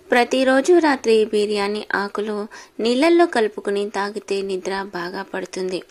ప్రతిరోజు రాత్రి బిర్యానీ ఆకులు నీళ్ళల్లో కలుపుకుని తాగితే నిద్ర బాగా పడుతుంది.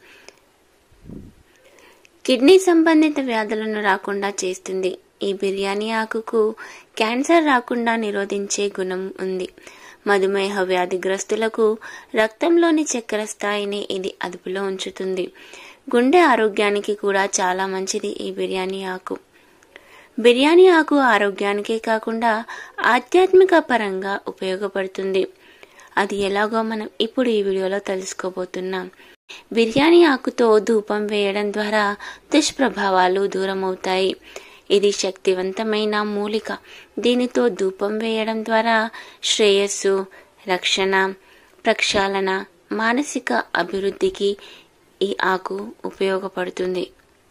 కిడ్నీ సంబంధిత వ్యాధులను రాకుండా చేస్తుంది. ఈ బిర్యానీ ఆకుకు క్యాన్సర్ రాకుండా నిరోధించే గుణం ఉంది. మధుమేహ వ్యాధిగ్రస్తులకు రక్తంలోని చక్కెర స్థాయిని ఇది అదుపులో ఉంచుతుంది. గుండె ఆరోగ్యానికి కూడా చాలా మంచిది ఈ బిర్యానీ ఆకు. బిర్యానీ ఆకు ఆరోగ్యానికే కాకుండా ఆధ్యాత్మిక పరంగా ఉపయోగపడుతుంది. అది ఎలాగో మనం ఇప్పుడు ఈ వీడియోలో తెలుసుకోబోతున్నాం. బిర్యానీ ఆకుతో ధూపం వేయడం ద్వారా దుష్ప్రభావాలు దూరమవుతాయి. ఇది శక్తివంతమైన మూలిక. దీనితో ధూపం వేయడం ద్వారా శ్రేయస్సు, రక్షణ, ప్రక్షాళన, మానసిక అభివృద్ధికి ఈ ఆకు ఉపయోగపడుతుంది.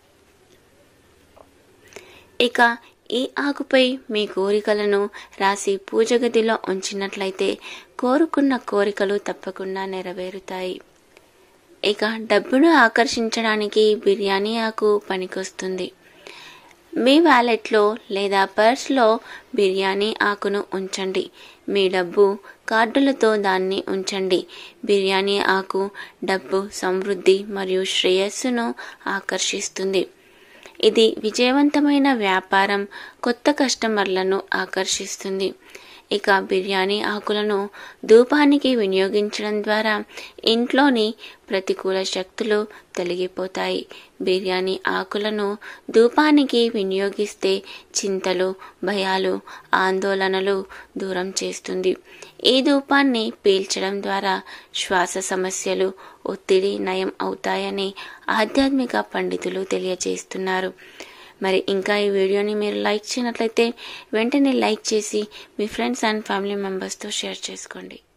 ఇక ఈ ఆకుపై మీ కోరికలను రాసి పూజ గదిలో ఉంచినట్లయితే కోరుకున్న కోరికలు తప్పకుండా నెరవేరుతాయి. ఇక డబ్బును ఆకర్షించడానికి బిర్యానీ ఆకు పనికొస్తుంది. మీ వ్యాలెట్లో లేదా పర్స్లో బిర్యానీ ఆకును ఉంచండి. మీ డబ్బు కార్డులతో దాన్ని ఉంచండి. బిర్యానీ ఆకు డబ్బు, సమృద్ధి మరియు శ్రేయస్సును ఆకర్షిస్తుంది. ఇది విజయవంతమైన వ్యాపారం, కొత్త కస్టమర్లను ఆకర్షిస్తుంది. ఇక బిర్యానీ ఆకులను ధూపానికి వినియోగించడం ద్వారా ఇంట్లోని ప్రతికూల శక్తులు తొలగిపోతాయి. బిర్యానీ ఆకులను ధూపానికి వినియోగిస్తే చింతలు, భయాలు, ఆందోళనలు దూరం చేస్తుంది. ఈ ధూపాన్ని పీల్చడం ద్వారా శ్వాస సమస్యలు, ఒత్తిడి నయం అవుతాయని ఆధ్యాత్మిక పండితులు తెలియజేస్తున్నారు. మరి ఇంకా ఈ వీడియోని మీరు లైక్ చేయనట్లయితే వెంటనే లైక్ చేసి మీ ఫ్రెండ్స్ అండ్ ఫ్యామిలీ మెంబర్స్తో షేర్ చేసుకోండి.